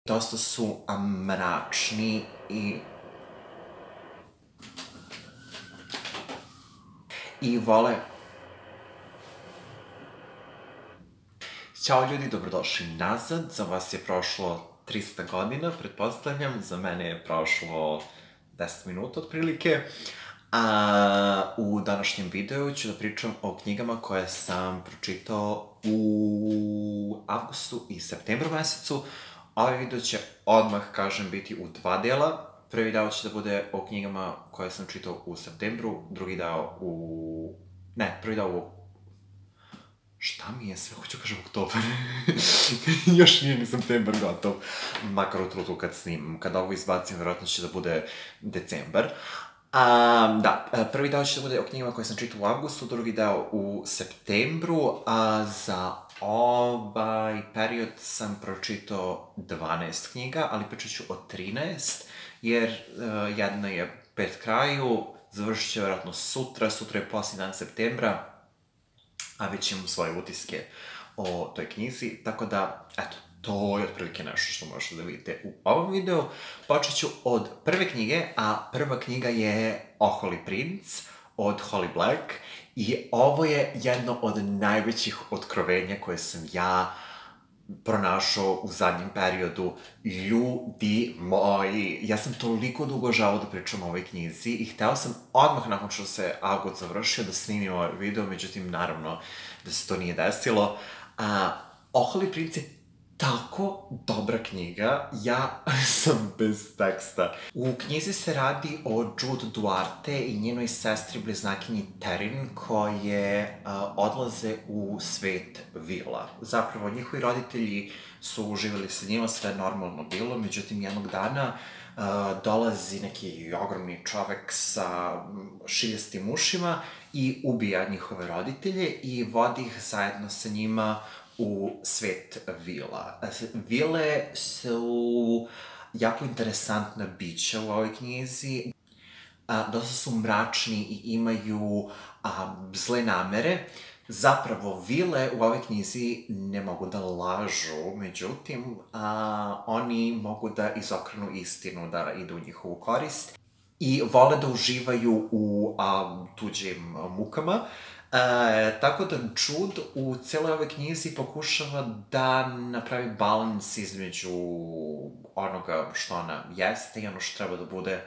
Dosta su mračni i vole... Ćao ljudi, dobrodošli nazad. Za vas je prošlo 300 godina, pretpostavljam. Za mene je prošlo 10 minuta otprilike. U današnjem videu ću da pričam o knjigama koje sam pročitao u avgustu i septembru mesecu. Ovaj video će odmah, kažem, biti u 2 dela. Prvi deo će da bude o knjigama koje sam čitao u septembru, drugi deo u... Ne, prvi deo u... Šta mi je sve? Hoću kažem oktobar. Još nije ni septembar gotov. Makar u trutu kad snimam. Kad ovo izbacim, vjerojatno će da bude decembar. Prvi deo će da bude o knjigama koje sam čitao u avgustu, drugi deo u septembru. Za ovaj period sam pročitao 12 knjiga, ali pričat ću o 13, jer jedna je pred kraju, završit će vjerojatno sutra je posljednji dan septembra, a već imam svoje utiske o toj knjizi, tako da, eto, to je otprilike nešto što možete da vidite u ovom videu. Počet ću od prve knjige, a prva knjiga je Oholi princ od Holly Black i ovo je jedno od najvećih otkrovenja koje sam ja pronašao u zadnjem periodu. Ljudi moji, ja sam toliko dugo želao da pričam o ovoj knjizi i hteo sam odmah nakon što se avgust završio da snimim ovaj video, međutim, naravno, da se to nije desilo. Oholi princ je tako dobra knjiga, ja sam bez teksta. U knjizi se radi o Jude Duarte i njenoj sestri bliznakinji Terin koje odlaze u svet vila. Zapravo, njihovi roditelji su živjeli sa njima, sve normalno bilo, međutim, jednog dana dolazi neki ogromni čovek sa šiljastim ušima i ubija njihove roditelje i vodi ih zajedno sa njima u svet vila. Vile su jako interesantna bića u ovoj knjizi. Dosta su mračni i imaju zle namere. Zapravo, vile u ovoj knjizi ne mogu da lažu, međutim, oni mogu da izokrenu istinu, da idu u njihovu korist i vole da uživaju u tuđim mukama. Tako da Jude u cijeloj ovoj knjizi pokušava da napravi balans između onoga što ona jeste i ono što treba da bude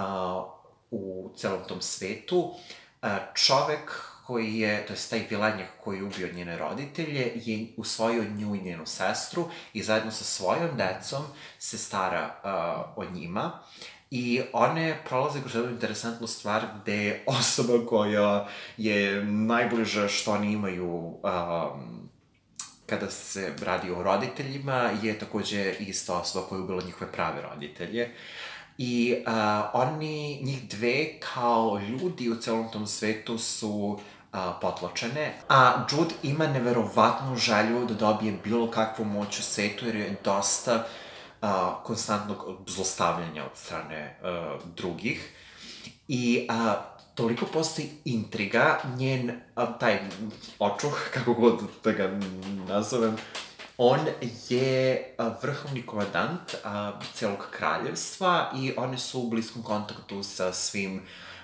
u cijelom tom svetu. Čovek koji je, to je taj vilenjak koji je ubio njene roditelje, je usvojio nju i njenu sestru i zajedno sa svojom decom se stara o njima. I one prolaze kroz jednu interesantnu stvar gde osoba koja je najbliža što oni imaju kada se radi o roditeljima je takođe ista osoba koja je ubila njihove prave roditelje. I oni, njih dve, kao ljudi u celom tom svetu su potlačene, a Jude ima neverovatnu želju da dobije bilo kakvu moć u svetu jer je dosta konstantnog zlostavljanja od strane drugih. I toliko postoji intriga, njen, taj očuh, kako god da ga nazovem, on je vrhovni komandant celog kraljevstva i oni su u bliskom kontaktu sa svim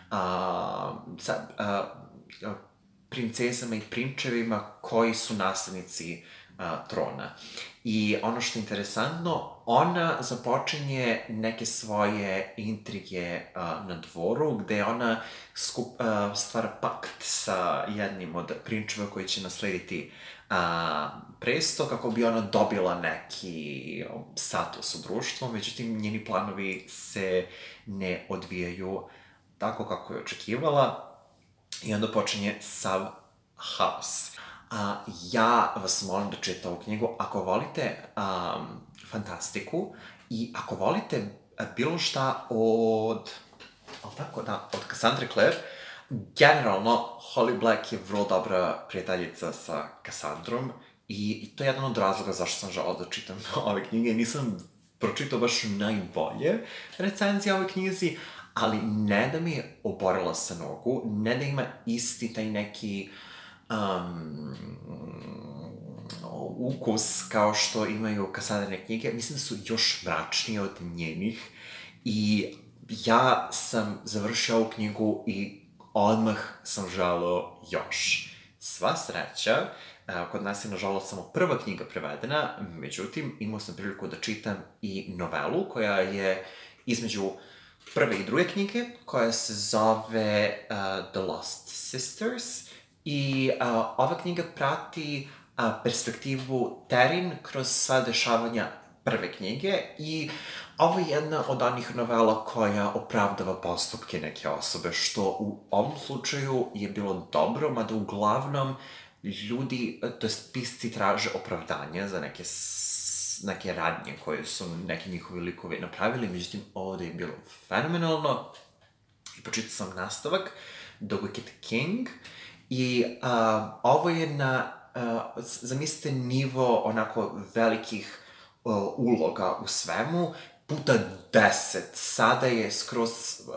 princezama i prinčevima koji su naslednici trona. I ono što je interesantno, ona započinje neke svoje intrige na dvoru, gde ona stvara pakt sa jednim od prinčeva koji će naslediti presto, kako bi ona dobila neki status u društvu, međutim, njeni planovi se ne odvijaju tako kako je očekivala i onda počinje sav haos. Ja vas molim da čitate ovu knjigu ako volite fantastiku i ako volite bilo šta od Cassandre Clare. Generalno, Holly Black je vrlo dobra prijateljica sa Cassandrom i to je jedan od razloga zašto sam želao da čitam ove knjige. Nisam pročitao baš najbolje recenzije ove knjizi, ali ne da mi je oborila sa nogu, ne da ima isti taj neki ukus kao što imaju Kassandrane knjige, mislim da su još mračnije od njenih i ja sam završio ovu knjigu i odmah sam želeo još. Sva sreća, kod nas je nažalost samo prva knjiga prevedena, međutim imao sam priliku da čitam i novelu koja je između prve i druge knjige, koja se zove The Lost Sisters i ova knjiga prati perspektivu Terin kroz sva dešavanja prve knjige i ovo je jedna od onih novela koja opravdava postupke neke osobe, što u ovom slučaju je bilo dobro, mada uglavnom ljudi, to jest pisci traže opravdanje za neke radnje koje su neki njihovi likovi napravili, međutim ovde je bilo fenomenalno i počitao sam nastavak The Wicked King i ovo je zamislite nivo onako velikih uloga u svemu, puta 10. Sada je skroz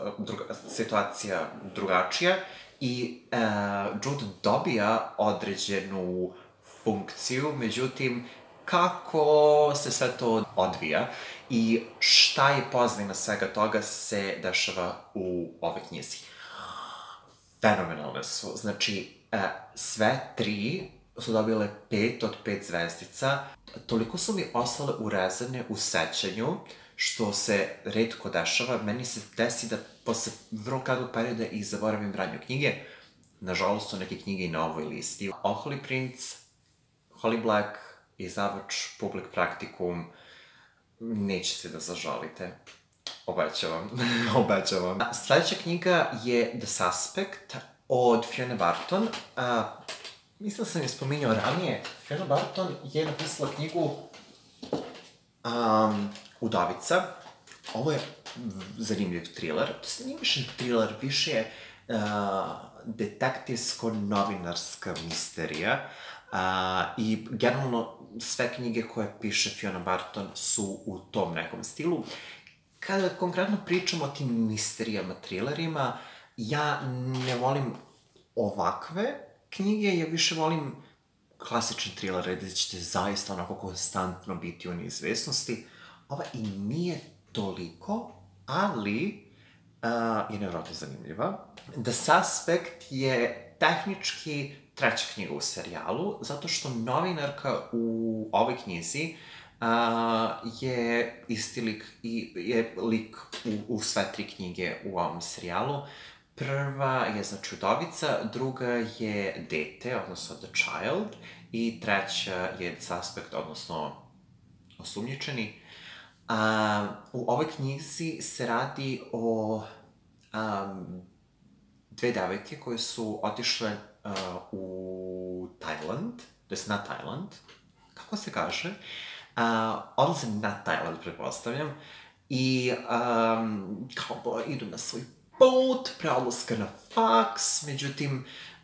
situacija drugačija i Jude dobija određenu funkciju, međutim, kako se sve to odvija i šta je pozadina svega toga se dešava u ovoj knjizi. Fenomenalne su. Znači, sve tri su dobile 5 od 5 zvezdica. Toliko su mi ostale urezane u sećanju, što se retko dešava. Meni se desi da posle vrlo kratkog perioda i zaboravim ranju knjige. Nažalost su neke knjige i na ovoj listi. Oholi princ, Holly Black i Zavač Public Practicum. Nećete da zažalite. Obećavam. Obećavam. Sledeća knjiga je The Suspect od Fiona Barton. Mislim da sam je spominjao ranije. Fiona Barton je napisala knjigu Udovica. Ovo je zanimljiv thriller. To nije više thriller, više je detektivsko-novinarska misterija. I generalno sve knjige koje piše Fiona Barton su u tom nekom stilu. Kada konkretno pričamo o tim misterijama, thrillerima, ja ne volim ovakve knjige, ja više volim klasične thrillere gde ćete zaista onako konstantno biti u neizvesnosti. Ova i nije toliko, ali je nevjerojatno zanimljiva. The Suspect je tehnički treća knjiga u serijalu, zato što novinarka u ovoj knjizi je isti lik i je lik u sve tri knjige u ovom serijalu. Prva je, znači, Udovica, druga je Dete, odnosno The Child, i treća je The Suspect, odnosno Osumnjičeni. U ovoj knjizi se radi o dve devojke koje su otišle u Tajland, to jest na Tajland, kako se kaže, odlaze na Tajland, pretpostavljam, i kao idu na svoj put, pre odlaska na faks, međutim,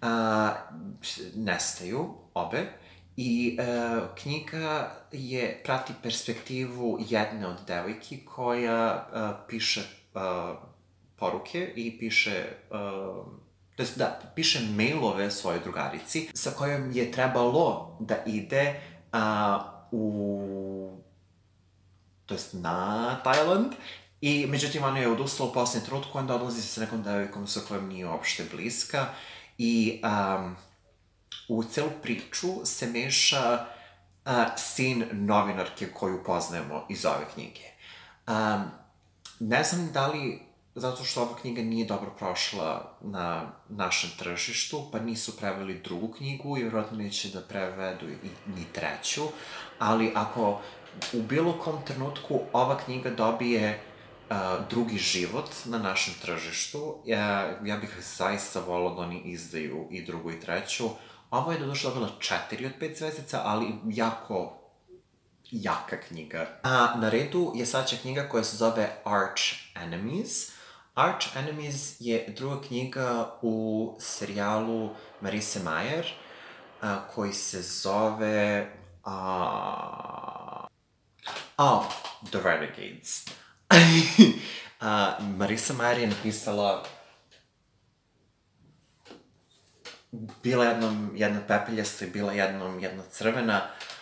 nestaju obe i knjiga prati perspektivu jedne od devojki koja piše poruke i piše, piše mailove svojoj drugarici sa kojom je trebalo da ide na Tajland i međutim ona je odustala u posljednjem trenutku, onda odlazi sa nekom devojkom sa kojom nije uopšte bliska i u celu priču se meša sin novinarke koju poznajemo iz ove knjige. Ne znam da li, zato što ova knjiga nije dobro prošla na našem tržištu, pa nisu preveli drugu knjigu i vjerojatno neće da prevedu ni treću, ali ako u bilo kom trenutku ova knjiga dobije drugi život na našem tržištu, ja bih zaista volao da oni izdaju i drugu i treću. Ovo je doduše dobila 4 od 5 zvezdica, ali jako jaka knjiga. Na redu je sledeća knjiga koja se zove Arch Enemies. Arch Enemies je druga knjiga u serijalu Marisse Mayer, koji se zove The Renegades. Marissa Mayer je napisala bila jedna pepeljasta i bila jedna crvena.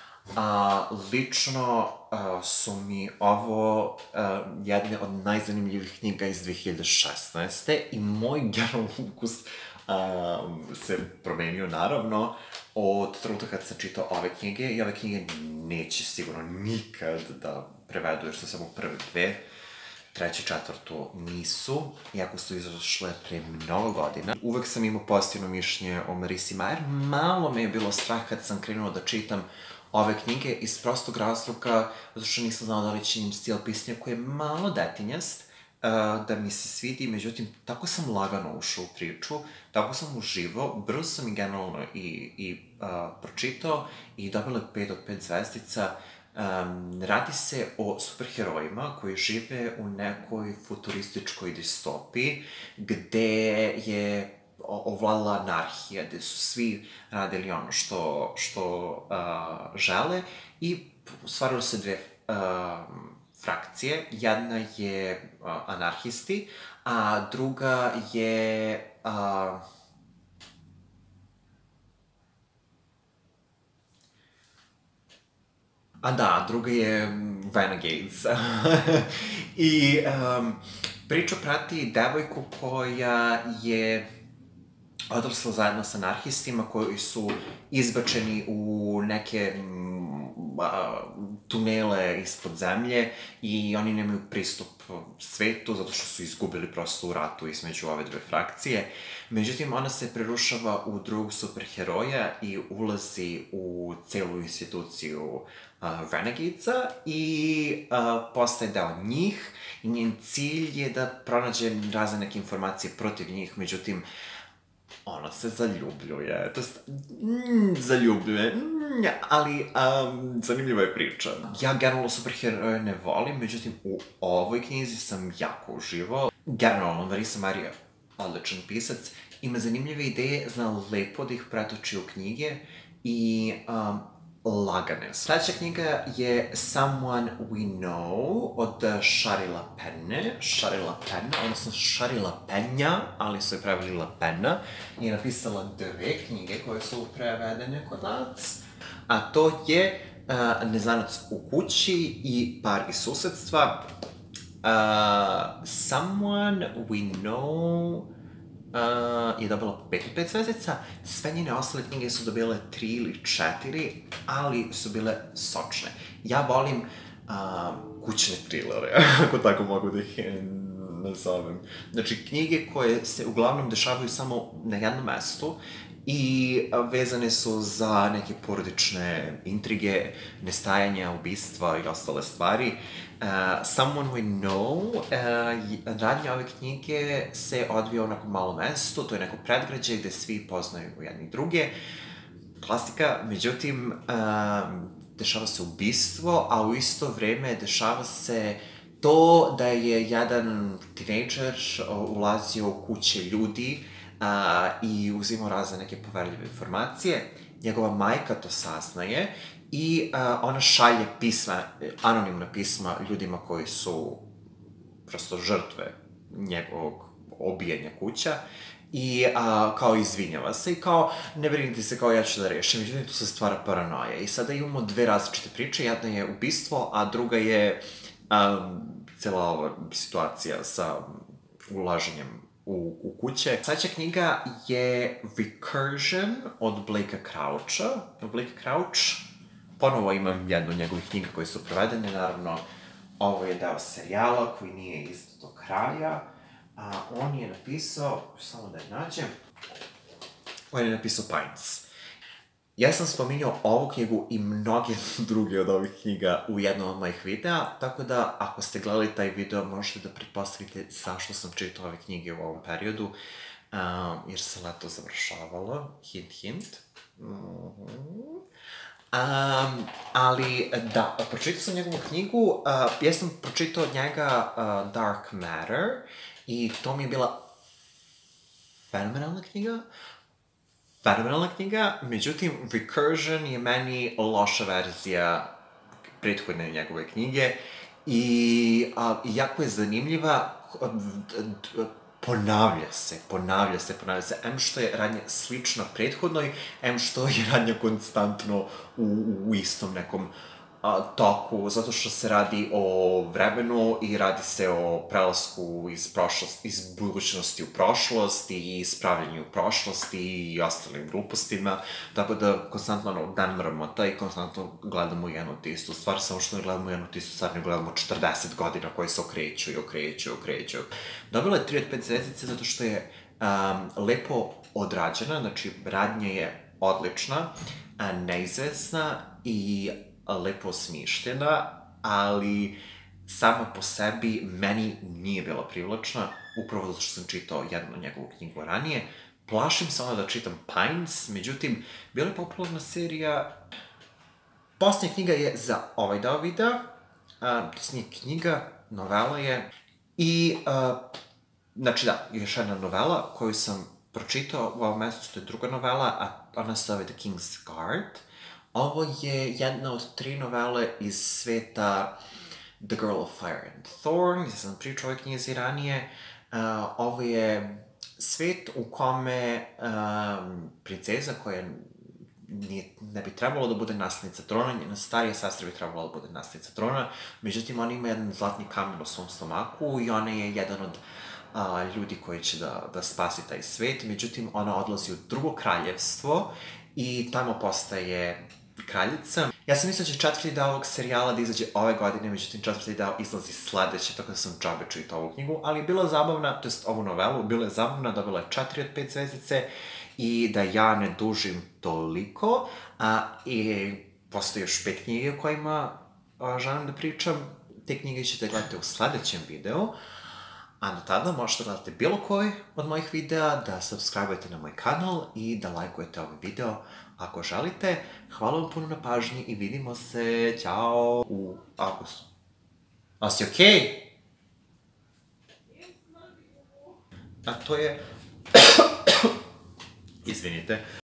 Lično su mi ovo jedne od najzanimljivih knjiga iz 2016. I moj generalni ukus se promenio, naravno, od trenutka kad sam čitao ove knjige, i ove knjige neće sigurno nikad da prevedu, jer su samo prve dve, treću i četvrtu nisu, iako su izašle pre mnogo godina. Uvek sam imao pozitivno mišljenje o Marisi Mayer. Malo me je bilo strah kad sam krenuo da čitam ove knjige iz prostog razloga, zato što nisam znao da li će njim stil pisanja koji je malo detinjast, da mi se svidi, međutim, tako sam lagano ušao u priču, tako sam uživao, brzo sam i generalno pročitao i dobila 5 od 5 zvezdica. Radi se o superherojima koji žive u nekoj futurističkoj distopiji, gde je ovladala anarhija, gde su svi radili ono što žele i stvarilo se dve frakcije. Jedna je anarhisti, a druga je... druga je Renegades. I priča prati devojku koja je odrasla zajedno sa anarhistima koji su izbačeni u neke tunele ispod zemlje i oni nemaju pristup svetu zato što su izgubili prosto u ratu između ove dve frakcije. Međutim, ona se prerušava u drugog superheroja i ulazi u celu instituciju Renegadesa i postaje deo njih i njen cilj je da pronađe razne neke informacije protiv njih, međutim, ona se zaljubljuje, ali zanimljiva je priča. Ja generalno superheroje ne volim, međutim u ovoj knjizi sam jako uživao. Generalno, Marisa Mayer je odličan pisac, ima zanimljive ideje, zna lepo da ih pretoči u knjige i lagane su. Sljedeća knjiga je Someone We Know od Shari LaPenne, odnosno Shari LaPenja, ali su je preveli LaPenna, i je napisala dve knjige koje su prevedene kod nas, a to je Neznanac u kući i Par iz susedstva. Someone We Know je dobila 5 od 5 zvezdica, sve njene ostale knjige su dobile 3 ili 4, ali su bile sočne. Ja volim kućne trilere, ako tako mogu da ih nazovem. Znači, knjige koje se uglavnom dešavaju samo na jednom mestu i vezane su za neke porodične intrige, nestajanja, ubistva i ostale stvari. Someone We Know, radnja ove knjige se odvija u nekom malom mestu, to je neko predgrađe gde svi poznaju jedni druge. Klasika, međutim, dešava se ubistvo, a u isto vreme dešava se to da je jedan tinejdžer ulazio u kuće ljudi i uzimao razne neke poverljive informacije. Njegova majka to saznaje i ona šalje pisma, anonimna pisma ljudima koji su prosto žrtve njegovog obijanja kuća i kao izvinjava se i kao ne brinite se, kao ja ću da rešim. Međutim, tu se stvara paranoja i sada imamo dve različite priče, jedna je ubistvo, a druga je cela ova situacija sa ulaženjem u kuće. Sljedeća knjiga je Recursion od Blakea Croucha. Blake Crouch, ponovo imam jednu od njegovih knjiga koje su prevedene, naravno, ovo je deo serijala koji nije isto do kraja. On je napisao, samo da je nađem, on je napisao Pines. Ja sam spominjao ovu knjigu i mnoge druge od ovih knjiga u jednom od mojih videa, tako da ako ste gledali taj video možete da pretpostavite zašto sam čitao ove knjige u ovom periodu, jer se leto završavalo, hint hint. Ali da, pročitao sam njegovu knjigu, ja sam pročitao od njega Dark Matter i to mi je bila fenomenalna knjiga, međutim Recursion je meni loša verzija prethodne njegove knjige i jako je zanimljiva. ponavlja se. Em što je radnja slična prethodnoj, em što je radnja konstantno u istom nekom toku, zato što se radi o vremenu i radi se o prelasku iz budućnosti u prošlost i ispravljanju prošlosti i ostalim glupostima, tako da konstantno dan mrmota i konstantno gledamo jednu te istu stvar, samo što ne gledamo jednu te istu stvar, ne gledamo 40 godina koje se okreću. Dobila je 3 od 5 zvezdice zato što je lepo odrađena, znači radnja je odlična, neizvesna i lepo smišljena, ali sama po sebi meni nije bila privlačna, upravo zato što sam čitao jednu njegovu knjigu ranije. Plašim se onda da čitam Pines, međutim, bila je popularna serija. Posljednja knjiga je za ovaj deo videa, to nije knjiga, novela je, i, znači da, još jedna novela koju sam pročitao u ovom mesecu, to je druga novela, a ona se zove The King's Guard. Ovo je jedna od 3 novele iz sveta The Girl of Fire and Thorn, gdje sam pričao ovoj knjizi ranije. Ovo je svet u kome princeza koja ne bi trebalo da bude naslednica trona, njena starija sestra bi trebalo da bude naslednica trona, međutim ona ima jedan zlatni kamen u svom stomaku i ona je jedan od ljudi koji će da spasi taj svet, međutim ona odlazi u drugo kraljevstvo i tamo postaje kraljica. Ja sam mislila da će 4. deo ovog serijala da izađe ove godine, međutim 4. deo izlazi sledeće, tako da sam džabe čitao ovu knjigu, ali je bila zabavna, to jest ovu novelu, bila je zabavna, dobila je 4 od 5 zvezdice i da ja ne dužim toliko, i postoje još 5 knjige o kojima želim da pričam. Te knjige ćete gledati u sledećem videu, a do tada možete gledati bilo koji od mojih videa, da subscribe-ujete na moj kanal i da lajkujete ovaj video ako želite. Hvala vam puno na pažnji i vidimo se, ćao, u avgustu. A si okej? A to je... Izvinite.